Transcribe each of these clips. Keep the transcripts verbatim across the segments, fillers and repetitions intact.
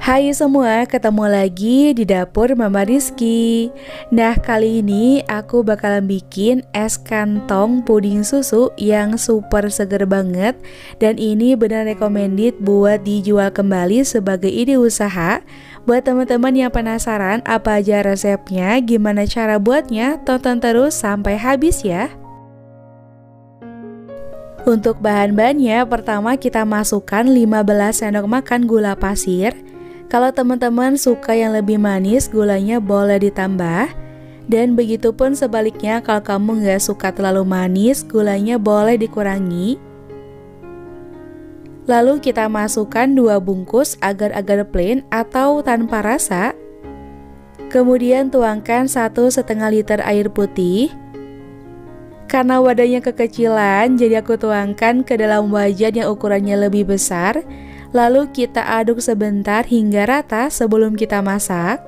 Hai semua, ketemu lagi di dapur Mama Rizky. Nah, kali ini aku bakalan bikin es kantong puding susu yang super seger banget. Dan ini benar recommended buat dijual kembali sebagai ide usaha. Buat teman-teman yang penasaran apa aja resepnya, gimana cara buatnya, tonton terus sampai habis ya. Untuk bahan-bahannya, pertama kita masukkan lima belas sendok makan gula pasir. Kalau teman-teman suka yang lebih manis, gulanya boleh ditambah. Dan begitu pun sebaliknya, kalau kamu nggak suka terlalu manis, gulanya boleh dikurangi. Lalu kita masukkan dua bungkus agar-agar plain atau tanpa rasa. Kemudian tuangkan satu setengah liter air putih. Karena wadahnya kekecilan, jadi aku tuangkan ke dalam wajan yang ukurannya lebih besar. Lalu kita aduk sebentar hingga rata sebelum kita masak.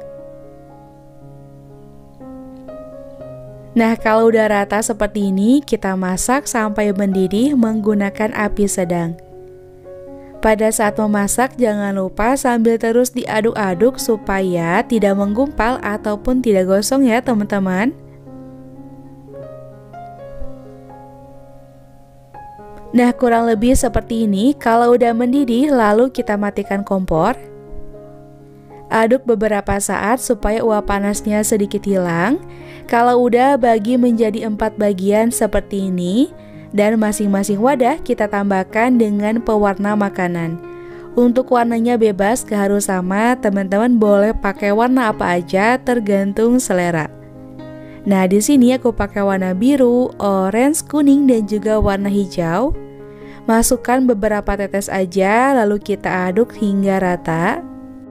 Nah, kalau udah rata seperti ini, kita masak sampai mendidih menggunakan api sedang. Pada saat memasak, jangan lupa sambil terus diaduk-aduk supaya tidak menggumpal ataupun tidak gosong ya teman-teman. Nah, kurang lebih seperti ini. Kalau udah mendidih, lalu kita matikan kompor. Aduk beberapa saat supaya uap panasnya sedikit hilang. Kalau udah, bagi menjadi empat bagian seperti ini. Dan masing-masing wadah kita tambahkan dengan pewarna makanan. Untuk warnanya bebas, gak harus sama. Teman-teman boleh pakai warna apa aja, tergantung selera. Nah, di sini aku pakai warna biru, orange, kuning, dan juga warna hijau. Masukkan beberapa tetes aja, lalu kita aduk hingga rata.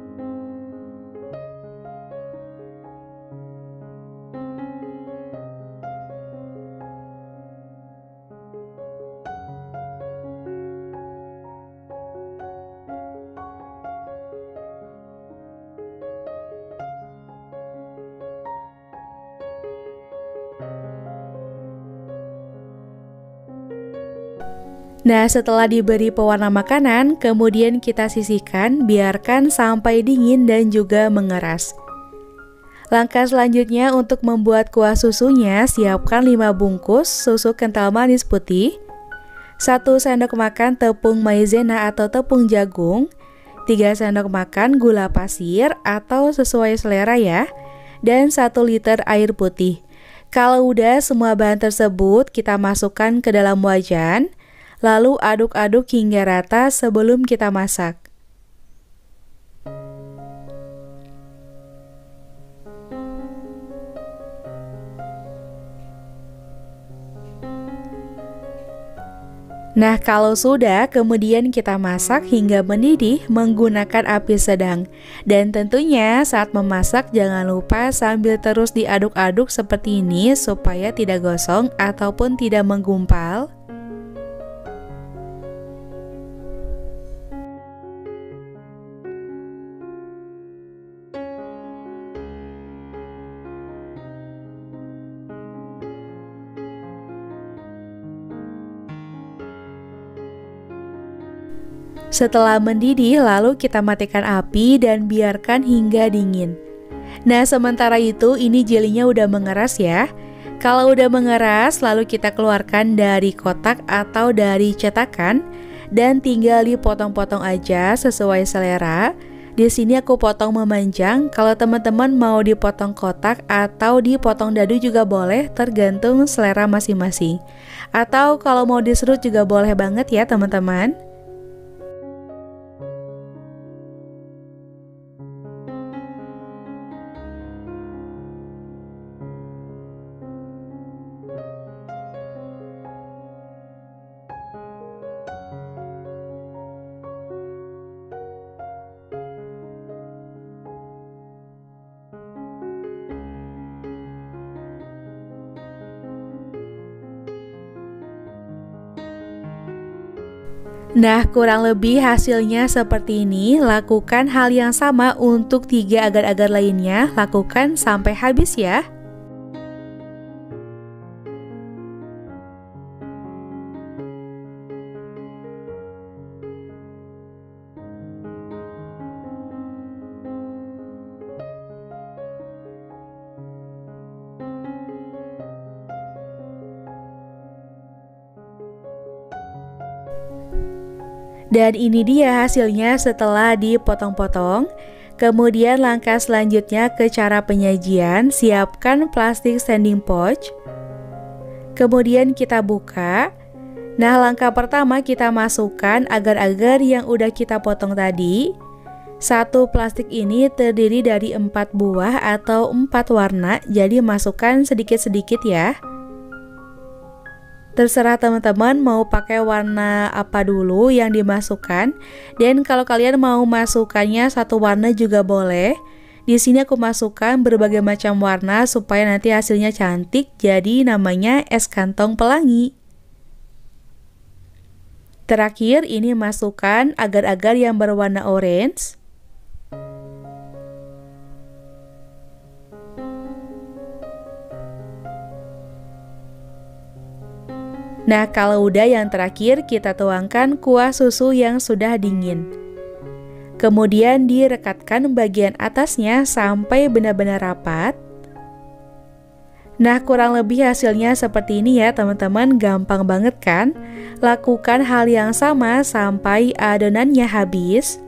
Nah, setelah diberi pewarna makanan, kemudian kita sisihkan, biarkan sampai dingin dan juga mengeras. Langkah selanjutnya untuk membuat kuah susunya, siapkan lima bungkus susu kental manis putih, satu sendok makan tepung maizena atau tepung jagung, tiga sendok makan gula pasir atau sesuai selera ya, dan satu liter air putih. Kalau udah semua bahan tersebut, kita masukkan ke dalam wajan. Lalu aduk-aduk hingga rata sebelum kita masak. Nah, kalau sudah, kemudian kita masak hingga mendidih menggunakan api sedang. Dan tentunya saat memasak jangan lupa sambil terus diaduk-aduk seperti ini supaya tidak gosong ataupun tidak menggumpal. Setelah mendidih, lalu kita matikan api dan biarkan hingga dingin. Nah, sementara itu ini jelinya udah mengeras ya. Kalau udah mengeras, lalu kita keluarkan dari kotak atau dari cetakan dan tinggal dipotong-potong aja sesuai selera. Di sini aku potong memanjang. Kalau teman-teman mau dipotong kotak atau dipotong dadu juga boleh, tergantung selera masing-masing. Atau kalau mau diserut juga boleh banget ya teman-teman. Nah, kurang lebih hasilnya seperti ini. Lakukan hal yang sama untuk tiga agar-agar lainnya. Lakukan sampai habis ya. Dan ini dia hasilnya setelah dipotong-potong. Kemudian langkah selanjutnya ke cara penyajian, siapkan plastik standing pouch. Kemudian kita buka. Nah, langkah pertama kita masukkan agar-agar yang udah kita potong tadi. Satu plastik ini terdiri dari empat buah atau empat warna, jadi masukkan sedikit-sedikit ya. Terserah teman-teman mau pakai warna apa dulu yang dimasukkan. Dan kalau kalian mau masukkannya satu warna juga boleh. Di sini aku masukkan berbagai macam warna supaya nanti hasilnya cantik. Jadi namanya es kantong pelangi. Terakhir ini masukkan agar-agar yang berwarna orange. Nah, kalau udah yang terakhir kita tuangkan kuah susu yang sudah dingin. Kemudian direkatkan bagian atasnya sampai benar-benar rapat. Nah, kurang lebih hasilnya seperti ini ya teman-teman, gampang banget kan? Lakukan hal yang sama sampai adonannya habis.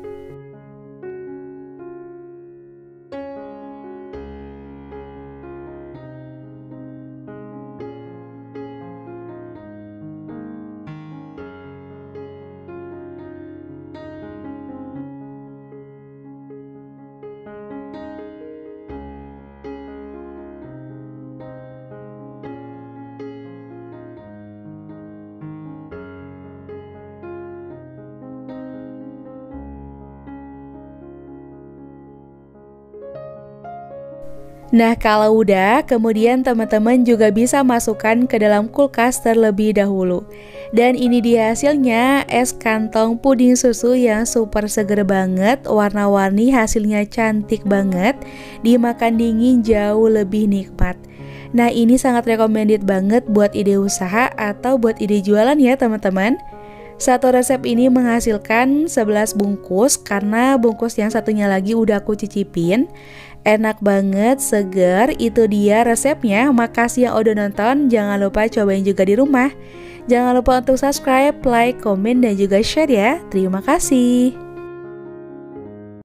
Nah, kalau udah, kemudian teman-teman juga bisa masukkan ke dalam kulkas terlebih dahulu. Dan ini dia hasilnya, es kantong puding susu yang super seger banget, warna-warni, hasilnya cantik banget, dimakan dingin jauh lebih nikmat. Nah, ini sangat recommended banget buat ide usaha atau buat ide jualan ya teman-teman. Satu resep ini menghasilkan sebelas bungkus karena bungkus yang satunya lagi udah aku cicipin. Enak banget, seger, itu dia resepnya. Makasih yang udah nonton, jangan lupa cobain juga di rumah. Jangan lupa untuk subscribe, like, komen, dan juga share ya. Terima kasih.